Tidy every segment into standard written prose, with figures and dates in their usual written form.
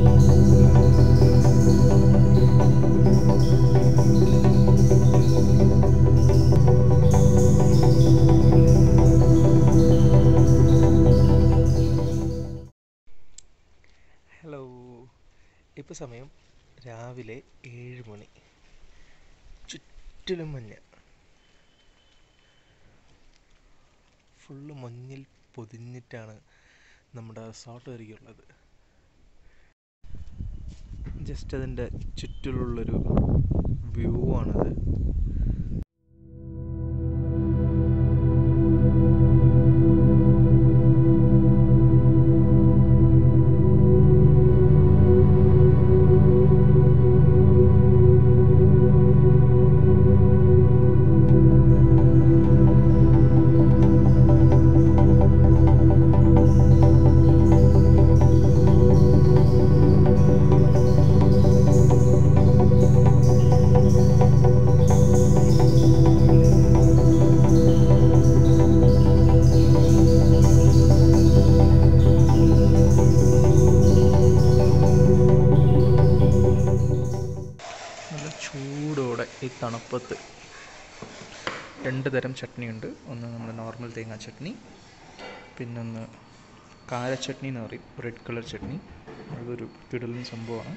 Hello, ഇപ്പോൾ സമയം രാവിലെ 7 മണി. ചുറ്റിലും മഞ്ഞ, ഫുള്ള് മഞ്ഞിൽ പൊതിഞ്ഞിട്ടാണ് നമ്മുടെ റിസോർട്ട് ഒരുക്കിയുള്ളത്. ജസ്റ്റ് അതിൻ്റെ ചുറ്റിലുള്ളൊരു വ്യൂ ആണത്. ചൂടോടെ ഈ തണുപ്പത്ത് 2 തരം ചട്നിയുണ്ട്. ഒന്ന് നമ്മുടെ നോർമൽ തേങ്ങാ ചട്നി, പിന്നൊന്ന് കാര ചട്നി എന്ന് പറയും, റെഡ് കളർ ചട്നി. അതൊരു കിടലൻ സംഭവമാണ്.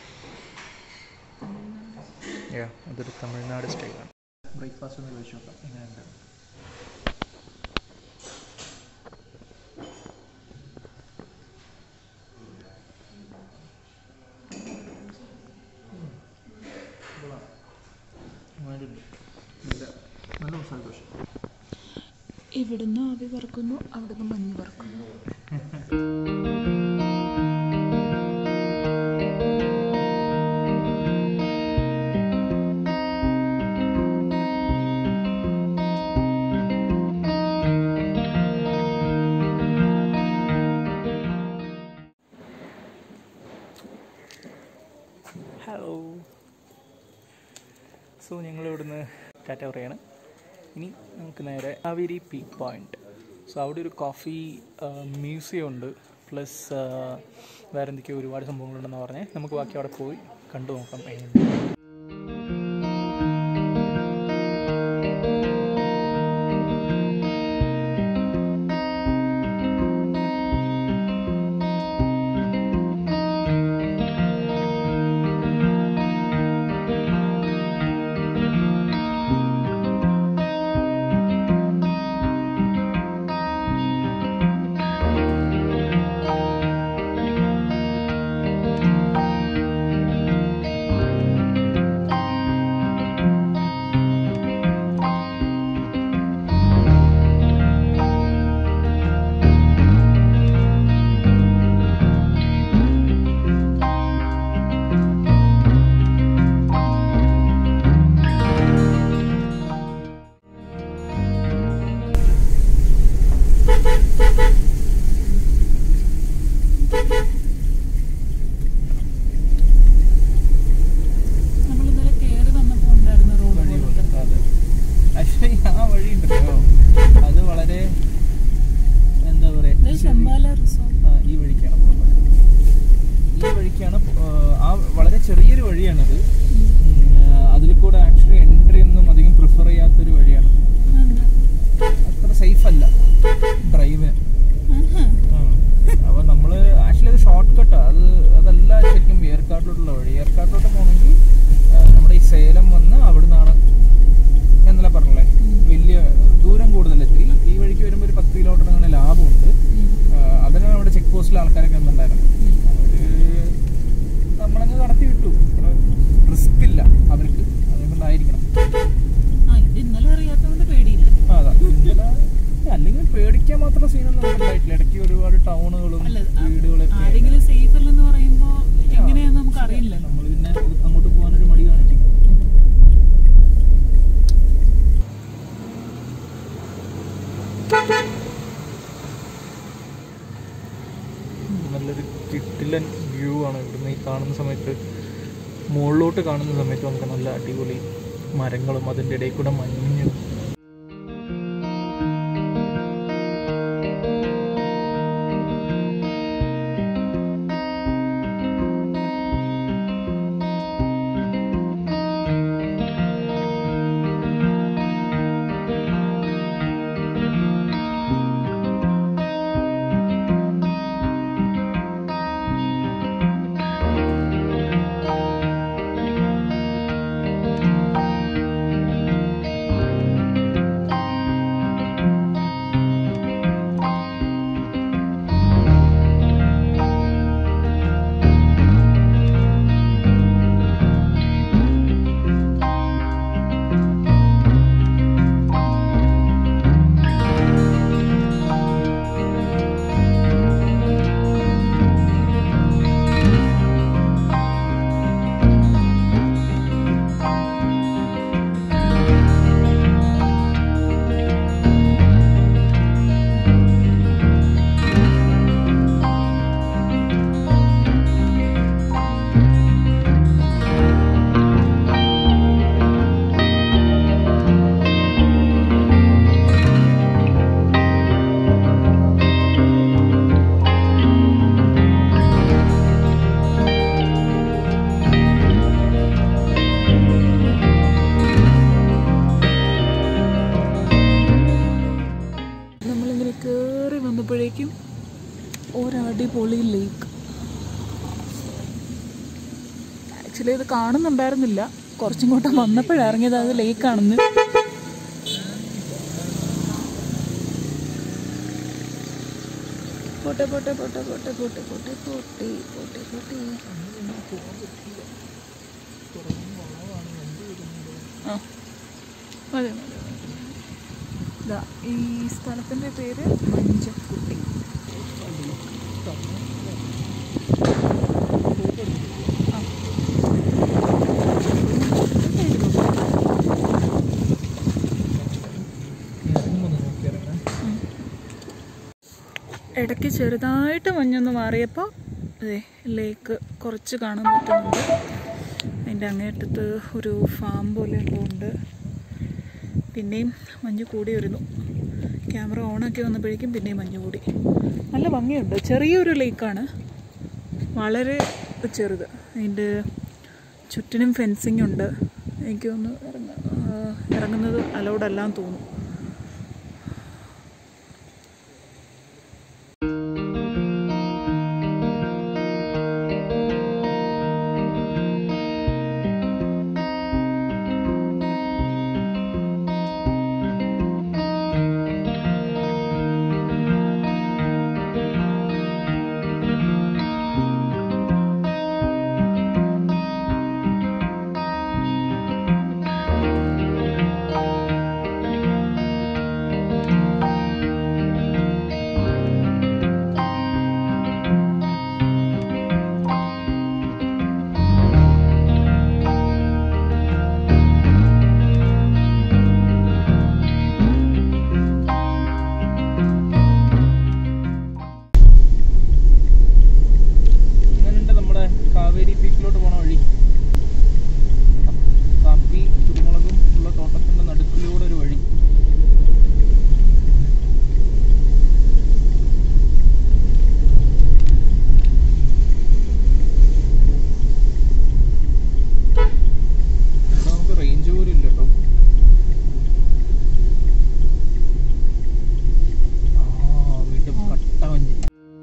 അതൊരു തമിഴ്നാട് സ്റ്റൈലാണ്. ബ്രേക്ക്ഫാസ്റ്റ് ഒന്ന് കഴിച്ചു നോക്കാം എങ്ങനെയുണ്ട്. നല്ല മസാല ദോശ. ഇവിടുന്ന് ആവി പറക്കുന്നു, അവിടുന്ന് മഞ്ഞ് പറക്കുന്നു. ഹലോ, സോ ഞങ്ങളിവിടുന്ന് ടാറ്റ പറയാണ്. ഇനി നമുക്ക് നേരെ കാവേരി പീക്ക് പോയിൻ്റ്. സോ അവിടെ ഒരു കോഫി മ്യൂസിയം ഉണ്ട്, പ്ലസ് വേറെ എന്തൊക്കെയോ ഒരുപാട് സംഭവങ്ങളുണ്ടെന്ന് പറഞ്ഞ് നമുക്ക് ബാക്കി അവിടെ പോയി കണ്ടു നോക്കാം എങ്ങനെയുണ്ട്. ആ വഴി ഉണ്ടല്ലോ, അത് വളരെ എന്താ പറയുക, ഈ വഴിക്കാണ് പോകുന്നത്. ഈ വഴിക്കാണ്, ആ വളരെ ചെറിയൊരു വഴിയാണത്. അതിൽ കൂടെ ആക്ച്വലി എൻട്രി ഒന്നും അധികം പ്രിഫർ ചെയ്യാത്തൊരു വഴിയാണ്. അത്ര സേഫ് അല്ല ഡ്രൈവിന്. അപ്പോൾ നമ്മൾ ആക്ച്വലി അത് ഷോർട്ട് കട്ടാണ്. അതല്ല ശരിക്കും ഏർക്കാട്ടിലോട്ടുള്ള വഴി. ഏർക്കാട്ടിലോട്ട് പോകണമെങ്കിൽ നമ്മുടെ ഈ സേലം വന്ന് അവിടെ നിന്നാണ് എന്നല്ല പറഞ്ഞല്ലേ, വലിയ ദൂരം കൂടുതലെത്തി. ഈ വഴിക്ക് വരുമ്പോൾ ഒരു 10 കിലോമീറ്റർ അങ്ങനെ ലാഭമുണ്ട്. അതിനാണ് അവിടെ ചെക്ക് പോസ്റ്റിലെ ആൾക്കാരൊക്കെ ഒന്നുണ്ടായിരുന്നു. നമ്മളങ്ങ് കടത്തി വിട്ടു. റിസ്ക് ഇല്ല അവർക്ക്, അതുകൊണ്ടായിരിക്കണം. അതാ, അല്ലെങ്കിൽ പേടിക്കാൻ മാത്രം സീനൊന്നും നമുക്ക് ഉണ്ടായിട്ടില്ല. ഇടയ്ക്ക് ഒരുപാട് ടൗണുകളും വീടുകളും നമ്മൾ പിന്നെ അങ്ങോട്ട് പോകാനൊരു മടി കാണിച്ചു. നല്ലൊരു കിടിലൻ വ്യൂ ആണ് ഇവിടുന്ന്. ഈ കാണുന്ന സമയത്ത്, മുകളിലോട്ട് കാണുന്ന സമയത്ത് നമുക്ക് നല്ല അടിപൊളി മരങ്ങളും അതിൻ്റെ ഇടയിൽ കൂടെ മഞ്ഞും. അടിപൊളി ലേക്ക്. ആക്ച്വലി ഇത് കാണുന്നുണ്ടായിരുന്നില്ല, കുറച്ചും കൂട്ടം വന്നപ്പോഴിറങ്ങിയത് അത് ലേക്കാണെന്ന്. പോട്ടെ പോട്ടെ പോട്ടെ പോട്ടെ പോട്ടെ പോട്ടെ പോട്ടെ പോട്ടെ പോട്ടെ. ആ മതി മതി. ഇതാ ഈ സ്ഥലത്തിൻ്റെ പേര് മഞ്ചക്കുട്ടി. ഇടയ്ക്ക് ചെറുതായിട്ട് മഞ്ഞൊന്ന് മാറിയപ്പോൾ അതെ ലേക്ക് കുറച്ച് കാണാൻ പറ്റുന്നുണ്ട്. അതിൻ്റെ അങ്ങേറ്റത്ത് ഒരു ഫാം പോലെ ഉണ്ട്. പിന്നെയും മഞ്ഞ് കൂടി വരുന്നു. ക്യാമറ ഓണാക്കി വന്നപ്പോഴേക്കും പിന്നെയും മഞ്ഞ് കൂടി. നല്ല ഭംഗിയുണ്ട്. ചെറിയൊരു ലേക്കാണ്, വളരെ ചെറുത്. അതിൻ്റെ ചുറ്റിനും ഫെൻസിങ് ഉണ്ട്. എനിക്ക് തോന്നുന്നു ഇറങ്ങുന്നത് അലൗഡ് അല്ലാന്ന് തോന്നുന്നു. കാവേരി പീക്കിലോട്ട് പോണ വഴി കാപ്പി കുരുമുളകും ഉള്ള തോട്ടത്തിന്റെ നടുക്കിലൂടെ ഒരു വഴി. നമുക്ക് റേഞ്ച് പോലും ഇല്ല കേട്ടോ. വീണ്ടും കട്ട മഞ്ഞ്.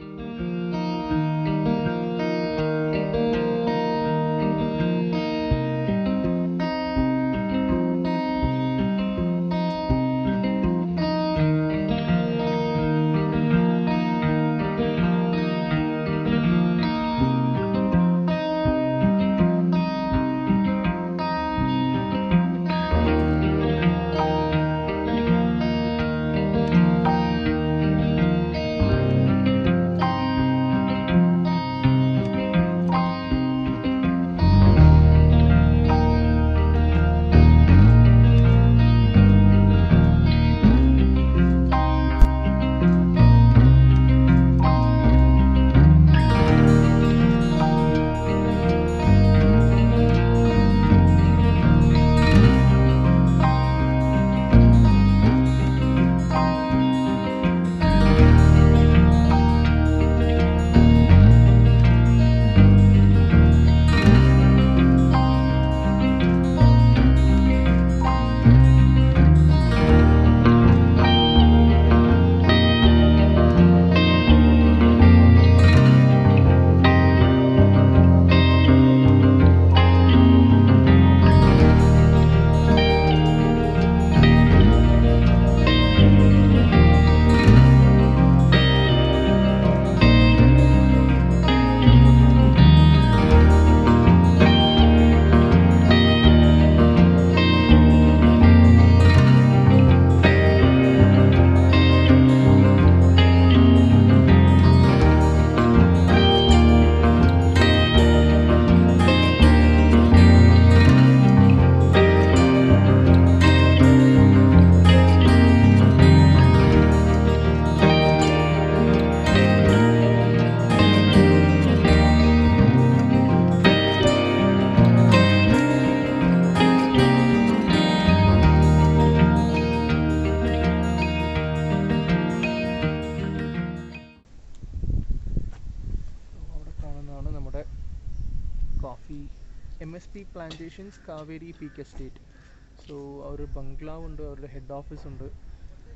MSP Plantations Kaveri Peak Estate. So അവർ ബംഗ്ലാവ് ഉണ്ട്, അവരുടെ ഹെഡ് ഓഫീസ് ഉണ്ട്.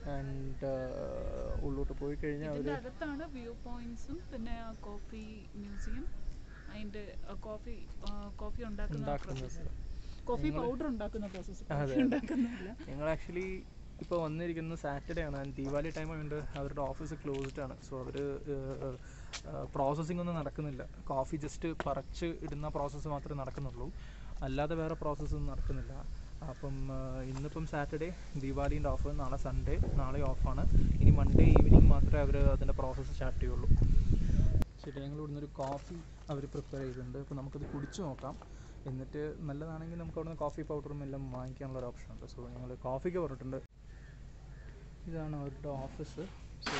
ആൻഡ് ഉള്ളോട്ട് പോയി കഴിഞ്ഞാൽ അവർ അകത്താണ് വ്യൂ പോയിന്റ്സും പിന്നെ കോഫി മ്യൂസിയം അതിൻ്റെ കോഫി ഉണ്ടാക്കുന്ന കോഫി പൗഡർ ഉണ്ടാക്കുന്ന പ്രോസസ്സ്. അതെ, ഞങ്ങൾ ആക്ച്വലി ഇപ്പോൾ വന്നിരിക്കുന്നത് സാറ്റർഡേ ആണ് ആൻഡ് ദീപാവലി ടൈം ആയതുകൊണ്ട് അവരുടെ ഓഫീസ് ക്ലോസ്ഡ് ആണ്. സോ അവർ പ്രോസസ്സിംഗ് ഒന്നും നടക്കുന്നില്ല. കോഫി ജസ്റ്റ് പറിച്ച് ഇടുന്ന പ്രോസസ്സ് മാത്രമേ നടക്കുന്നുള്ളൂ, അല്ലാതെ വേറെ പ്രോസസ്സൊന്നും നടക്കുന്നില്ല. അപ്പം ഇന്നിപ്പം സാറ്റർഡേ ദീപാവലിൻ്റെ ഓഫ്, നാളെ സൺഡേ, നാളെ ഓഫാണ്. ഇനി മൺഡേ ഈവനിങ് മാത്രമേ അവർ അതിൻ്റെ പ്രോസസ്സ് സ്റ്റാർട്ട് ചെയ്യുള്ളൂ. ശരി, ഞങ്ങൾ ഇവിടുന്ന് ഒരു കോഫി അവർ പ്രിപ്പയർ ചെയ്തിട്ടുണ്ട്. അപ്പോൾ നമുക്കത് കുടിച്ച് നോക്കാം. എന്നിട്ട് നല്ലതാണെങ്കിൽ നമുക്ക് അവിടുന്ന് കോഫി പൗഡറും എല്ലാം വാങ്ങിക്കാനുള്ള ഒരു ഓപ്ഷൻ ഉണ്ട്. സോ ഞങ്ങൾ കോഫിക്ക് പറഞ്ഞിട്ടുണ്ട്. ഇതാണ് അവരുടെ ഓഫീസ്. സോ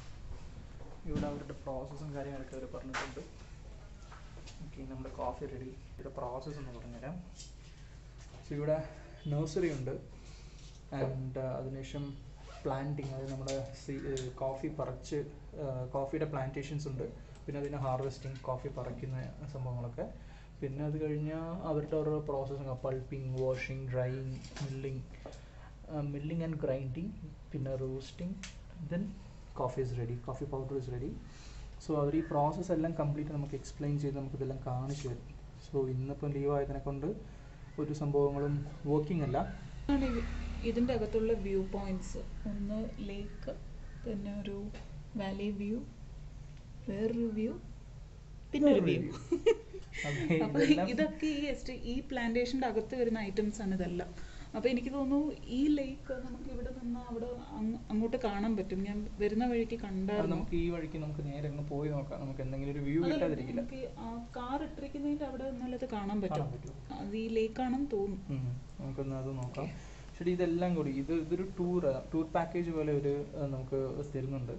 ഇവിടെ അവരുടെ പ്രോസസ്സും കാര്യങ്ങളൊക്കെ അവർ പറഞ്ഞിട്ടുണ്ട്. ഓക്കെ, നമ്മുടെ കോഫി റെഡി. ഇവിടെ പ്രോസസ്സ് എന്ന് പറഞ്ഞുതരാം. സോ ഇവിടെ നഴ്സറി ഉണ്ട് ആൻഡ് അതിനുശേഷം പ്ലാന്റിങ്, അതായത് നമ്മുടെ കോഫി പറിച്ച് കോഫിയുടെ പ്ലാന്റേഷൻസ് ഉണ്ട്. പിന്നെ അതിന് ഹാർവെസ്റ്റിംഗ്, കോഫി പറിക്കുന്ന സംഭവങ്ങളൊക്കെ. പിന്നെ അത് കഴിഞ്ഞാൽ അവരുടെ ഓരോ processing, pulping, washing, drying, milling and grinding, പിന്നെ roasting, then coffee is ready, coffee powder is ready. So അവർ ഈ പ്രോസസ്സ് എല്ലാം കംപ്ലീറ്റ് നമുക്ക് എക്സ്പ്ലെയിൻ ചെയ്ത് നമുക്കിതെല്ലാം കാണിച്ചു തരും. സോ ഇന്നിപ്പം ലീവ് ആയതിനെ കൊണ്ട് ഒരു സംഭവങ്ങളും വർക്കിംഗ് അല്ല. ഇതിൻ്റെ അകത്തുള്ള വ്യൂ പോയിന്റ്സ്, ഒന്ന് ലേക്ക്, പിന്നെ ഒരു വാലി വ്യൂ, വേറൊരു വ്യൂ, പിന്നെ ഒരു വ്യൂ. അപ്പോൾ ഇതൊക്കെ ഈ പ്ലാന്റേഷൻ്റെ അകത്ത് വരുന്ന ഐറ്റംസ് ആണ് ഇതെല്ലാം. അപ്പോൾ എനിക്ക് തോന്നുന്നു ഈ ലേക്ക് നമുക്ക് ഇവിടെ നിന്ന് അവിടെ അങ്ങോട്ട് കാണാൻ പറ്റും. ഞാൻ വരുന്ന വഴിക്ക് കണ്ടായിരുന്നു. നമുക്ക് ഈ വഴിക്ക് നമുക്ക് നേരെ അങ്ങ് പോയി നോക്കാം. നമുക്ക് എന്തെങ്കിലും ഒരു വ്യൂ കിട്ടാതിരിക്കില്ല. നമുക്ക് കാർ ഇട്ടിരിക്കുന്നതിൻ്റെ അവിടെ നിന്നാലത് കാണാൻ പറ്റും. അത് ഈ ലേക്കാണെന്ന് തോന്നുന്നു. നമുക്കൊന്ന് അത് നോക്കാം. ശരി, ഇതെല്ലാം കൂടി ഇതൊരു ടൂർ പാക്കേജ് പോലെ ഒരു നമുക്ക് തരുന്നുണ്ട്.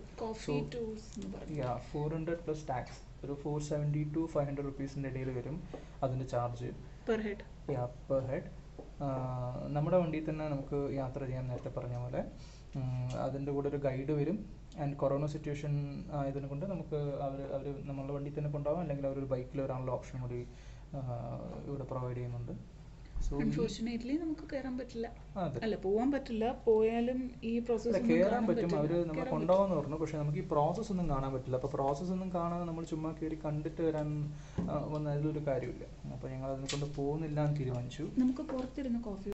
400 പ്ലസ് ടാക്സ്, ഒരു 470 to 500 റുപ്പീസിൻ്റെ ഇടയിൽ വരും അതിൻ്റെ charge per head. Per head. നമ്മുടെ വണ്ടിയിൽ തന്നെ നമുക്ക് യാത്ര ചെയ്യാൻ, നേരത്തെ പറഞ്ഞ പോലെ. അതിൻ്റെ കൂടെ ഒരു ഗൈഡ് വരും. ആൻഡ് കൊറോണ സിറ്റുവേഷൻ ആയതിനെ കൊണ്ട് നമുക്ക് അവർ നമ്മളുടെ വണ്ടിയിൽ തന്നെ കൊണ്ടുപോകാം, അല്ലെങ്കിൽ അവരൊരു ബൈക്കിൽ വരാനുള്ള ഓപ്ഷൻ കൂടി ഇവിടെ പ്രൊവൈഡ് ചെയ്യുന്നുണ്ട്. അൺഫോർച്ചുനേറ്റ്ലി നമുക്ക് കയറാൻ പറ്റില്ല, അല്ല പോകാൻ പറ്റില്ല. പോയാലും ഈ പ്രോസസ്സ് കയറാൻ പറ്റും, അവർ നമ്മളെ കൊണ്ടുപോകാന്ന് പറഞ്ഞു. പക്ഷെ നമുക്ക് ഈ പ്രോസസ്സ് ഒന്നും കാണാൻ പറ്റില്ല. അപ്പോൾ പ്രോസസ്സ് ഒന്നും കാണാതെ നമ്മൾ ചുമ്മാ കയറി കണ്ടിട്ട് വരാൻ വന്നതിലൊരു കാര്യമില്ല. അപ്പോൾ ഞങ്ങൾ അതിനെ കൊണ്ട് പോകുന്നില്ല എന്ന് തീരുമാനിച്ചു. നമുക്ക് പുറത്തിരുന്ന് കോഫി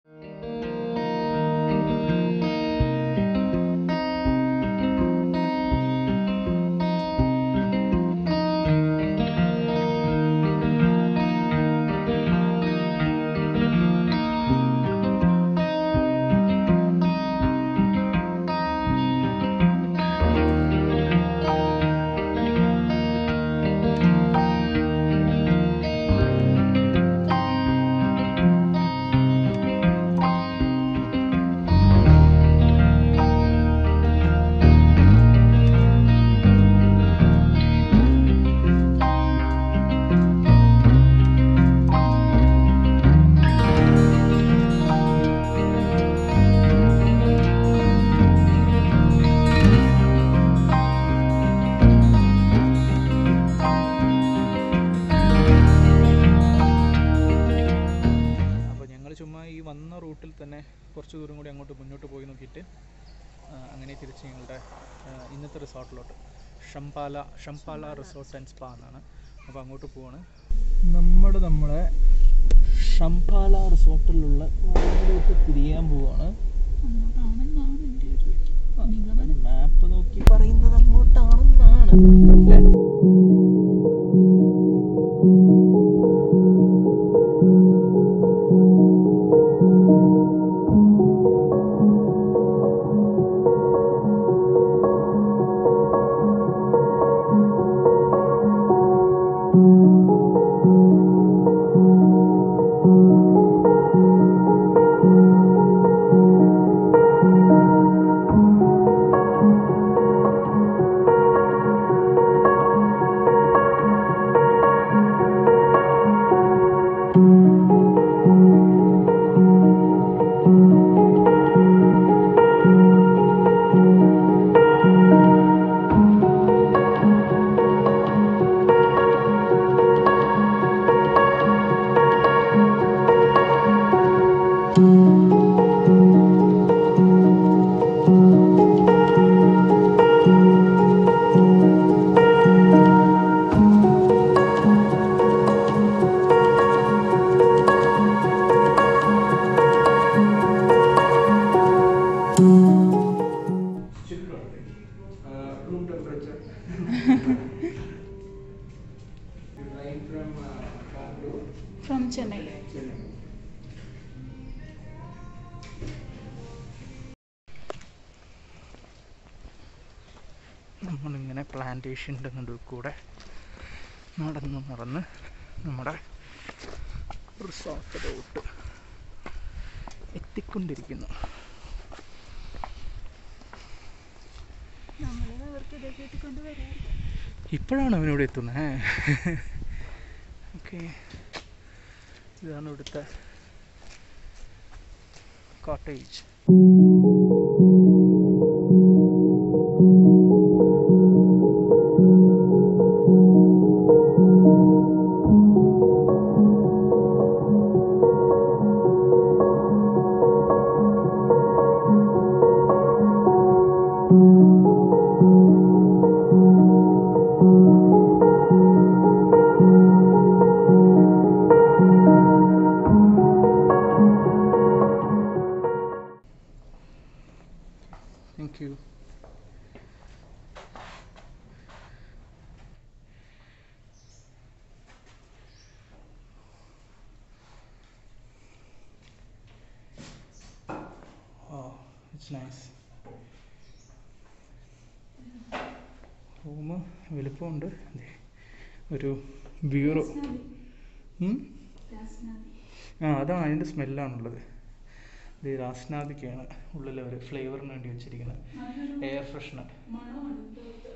കുറച്ച് ദൂരം കൂടി അങ്ങോട്ട് മുന്നോട്ട് പോയി നോക്കിയിട്ട് അങ്ങനെ തിരിച്ച് ഞങ്ങളുടെ ഇന്നത്തെ റിസോർട്ടിലോട്ട്, ഷംപാല റിസോർട്ട് ആൻഡ് സ്പാ എന്നാണ്. അപ്പോൾ അങ്ങോട്ട് പോവാണ്. നമ്മളെ ഷംപാല റിസോർട്ടിലുള്ള വാഹനത്തിലേക്ക് തിരിയാൻ പോവാണ്. മാപ്പ് നോക്കി പറയുന്നത് അങ്ങോട്ടാണെന്നാണ്. ഫ്രം ചെന്നൈ. നമ്മളിങ്ങനെ പ്ലാന്റേഷൻ്റെ നടുവിൽ കൂടെ നടന്ന് നമ്മുടെ റിസോർട്ടിലോട്ട് എത്തിക്കൊണ്ടിരിക്കുന്നു. ഇപ്പോഴാണ് അവനിവിടെ എത്തുന്നത്. ഓക്കെ, ഇതാണ് ഇവിടുത്തെ cottage. Thank you. Oh, it's nice. Room വലുപ്പമുണ്ട്. ഒരു ബ്യൂറോ. അതാണ്, അതിൻ്റെ സ്മെല്ലാണുള്ളത്. ഇത് രാസ്നാദിക്കാണ് ഉള്ളിൽ അവർ ഫ്ലേവറിന് വേണ്ടി വെച്ചിരിക്കുന്നത്. Air freshener.